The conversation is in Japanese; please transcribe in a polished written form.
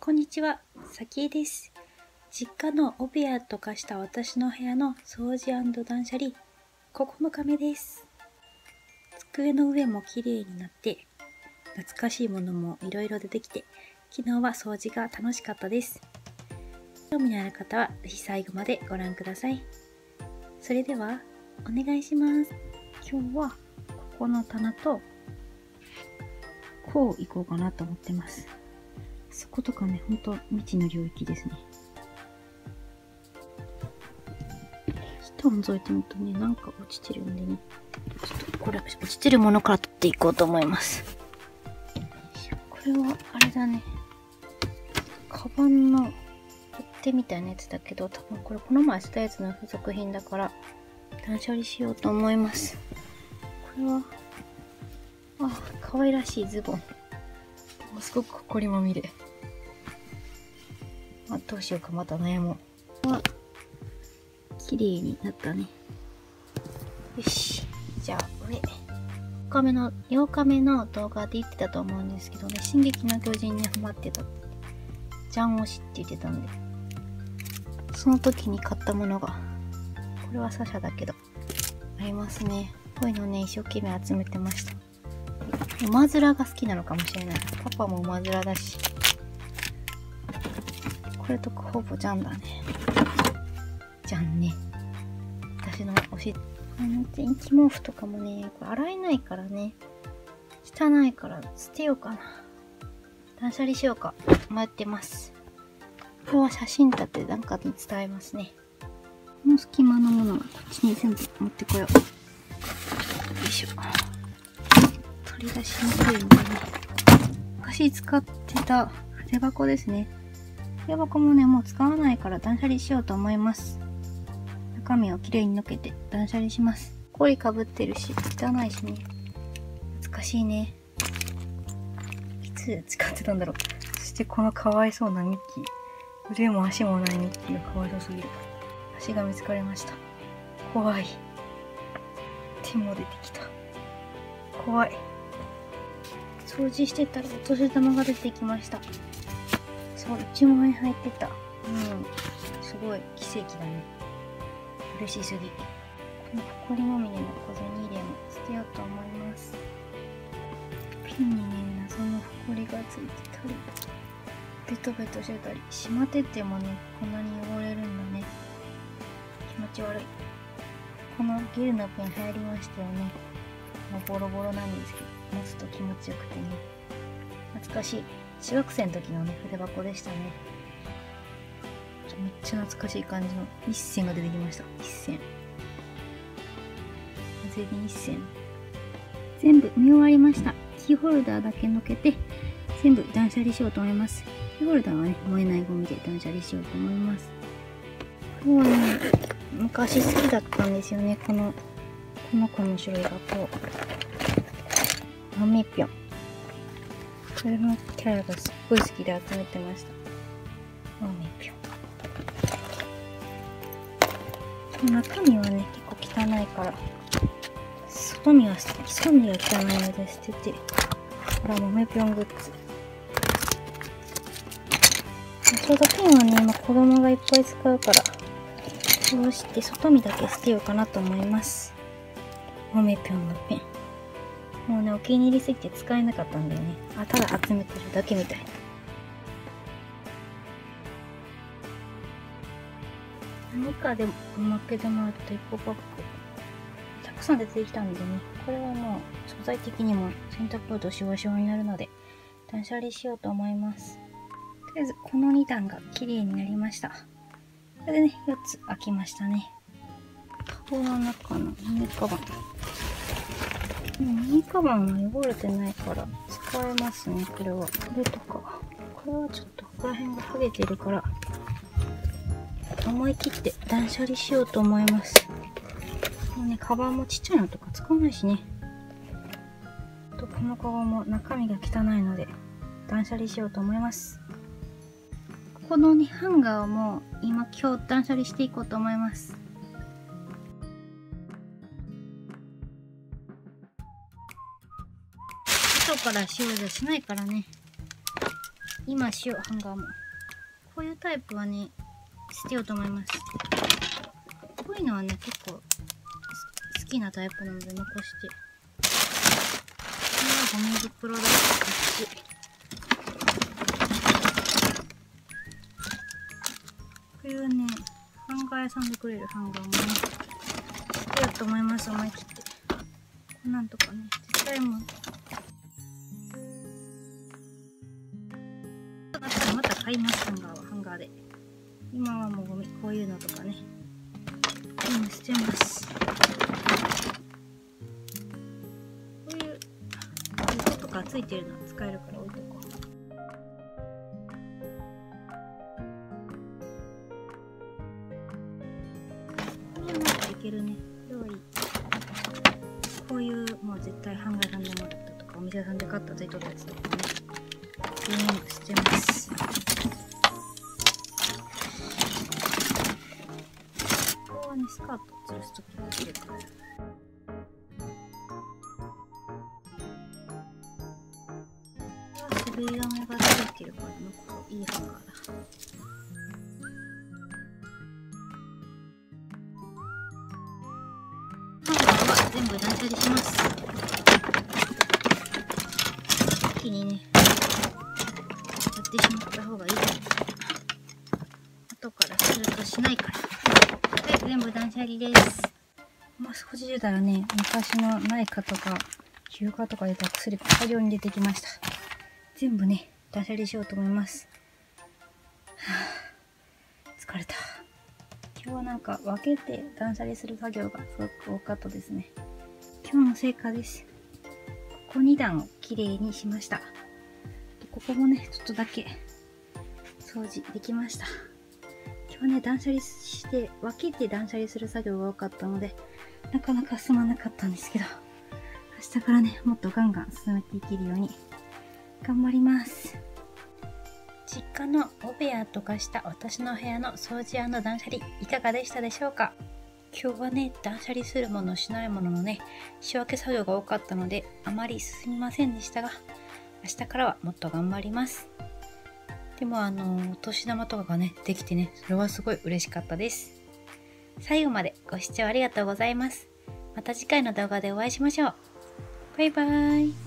こんにちは、さきえです。実家のオブアと化した私の部屋の掃除&断捨離9日目です。机の上も綺麗になって、懐かしいものもいろいろ出てきて、昨日は掃除が楽しかったです。興味のある方はぜひ最後までご覧ください。それではお願いします。今日はここの棚とこう行こうかなと思ってます。そことかね、ほんと未知の領域ですね。下を覗いてみるとね、なんか落ちてるんでね、ちょっとこれ落ちてるものから取っていこうと思います。これはあれだね、カバンの取っ手みたいなやつだけど、多分これこの前捨てたやつの付属品だから断捨離しようと思います。これは可愛らしいズボン。すごく埃まみれ。どうしようか、また悩もう。綺麗になったね。よし。じゃあ、8日目の動画で言ってたと思うんですけどね、進撃の巨人にハマってた。ジャン推しって言ってたんで。その時に買ったものが、これはサシャだけど、ありますね。こういうのね、一生懸命集めてました。馬面が好きなのかもしれない。パパも馬面だし。これとほぼジャンだね。ジャンね。私の推し。電気毛布とかもね、これ洗えないからね。汚いから捨てようかな。断捨離しようか。迷ってます。これは写真立てなんかに伝えますね。この隙間のものはこっちに全部持ってこよう。よいしょ。取り出しにくいんでね。昔使ってた筆箱ですね。筆箱もね、もう使わないから断捨離しようと思います。中身をきれいにのけて断捨離します。こりかぶってるし、汚いしね。懐かしいね。いつ使ってたんだろう。そしてこのかわいそうなミッキー。腕も足もないミッキーがかわいそうすぎる。足が見つかりました。怖い。手も出てきた。怖い。掃除してたらお年玉が出てきました。そう、1万円入ってた。すごい奇跡だね。嬉しすぎ。この埃まみれの小銭入れも捨てようと思います。ピンにね、謎の埃がついてたり、ベトベトしてたり、しまっててもね、こんなに汚れるんだね。気持ち悪い。このゲルのペン流行りましたよね。もうボロボロなんですけど、持つと気持ちよくてね。懐かしい。中学生の時のね、筆箱でしたね。めっちゃ懐かしい感じの一線が出てきました。一線。全員一線。全部見終わりました。キーホルダーだけのけて、全部断捨離しようと思います。キーホルダーはね、燃えないゴミで断捨離しようと思います。これはね、昔好きだったんですよね。この子の種類がこう。豆ぴょん。これのキャラがすっごい好きで集めてました。豆ぴょん。中身はね、結構汚いから、外身が汚いので捨てて、ほら、豆ぴょんグッズ。ちょうどペンはね、今子供がいっぱい使うから、そうして外身だけ捨てようかなと思います。豆ぴょんのペン。もうね、お気に入りすぎて使えなかったんだよね。ただ集めてるだけみたいな。何かでおまけでもらったエコバッグ。たくさん出てきたんでね、これはもう素材的にも洗濯ロードしわしわになるので、断捨離しようと思います。とりあえず、この2段が綺麗になりました。これでね、4つ開きましたね。カゴの中のミニカバン。ミニカバンは汚れてないから使えますね、これは。これとか。これはちょっとここら辺が剥げてるから、思い切って断捨離しようと思います。もうね、カバンもちっちゃいのとか使わないしね。このカゴも中身が汚いので断捨離しようと思います。このね、ハンガーも今日断捨離していこうと思います。後からしようじゃしないからね。 今しよう、ハンガーも。こういうタイプはね、捨てようと思います。こういうのはね、結構好きなタイプなので残して。これはゴミ袋だし、こういうね、ハンガー屋さんでくれるハンガーもね、捨てようと思います、思い切って。なんとかね、絶対もう。また買います、ハンガーは、ハンガーで。今はもうゴミ、こういうのとかね。今捨てます。こういう糸とかついてるのは使えるから置いとこう。これはなんかいけるね。これはいい。こういうもう絶対ハンガーさんでもらったとかお店さんで買ったついとったやつとかね、全部捨てます。ここはね、スカート吊るすときに入れるから。滑り止めがついてるからなんかいいハンガーだ。ハンガーは全部断捨離します。一気にね、やってしまった方がいい。後からするとしないから。はい、全部断捨離です。まあ、掃除してたらね、昔の内科とか休暇とか出た薬が大量に出てきました。全部ね、断捨離しようと思います。疲れた。今日はなんか分けて断捨離する作業がすごく多かったですね。今日の成果です。ここ2段をきれいにしました。ここもね、ちょっとだけ掃除できました。今日はね、断捨離して、分けて断捨離する作業が多かったので、なかなか進まなかったんですけど、明日からね、もっとガンガン進めていけるように頑張ります。実家のお部屋とかした私の部屋の掃除&断捨離いかがでしたでしょうか。今日はね、断捨離するものしないもののね、仕分け作業が多かったのであまり進みませんでしたが、明日からはもっと頑張ります。でもお年玉とかがね、できてね、それはすごい嬉しかったです。最後までご視聴ありがとうございます。また次回の動画でお会いしましょう。バイバーイ。